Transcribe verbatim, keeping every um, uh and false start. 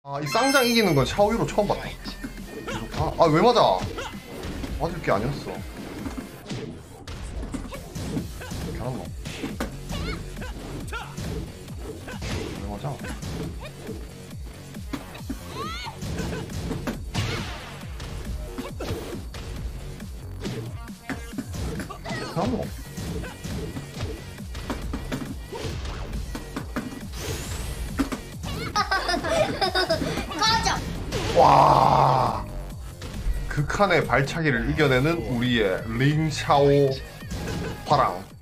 아, 이 쌍장 이기는 건 샤오유로 처음 봤다. 아, 아, 왜 맞아? 맞을 게 아니었어. 잘한다. 왜 맞아? 잘한다. 꺼져. 와, 극한의 발차기를 이겨내는 우리의 링샤오 화랑.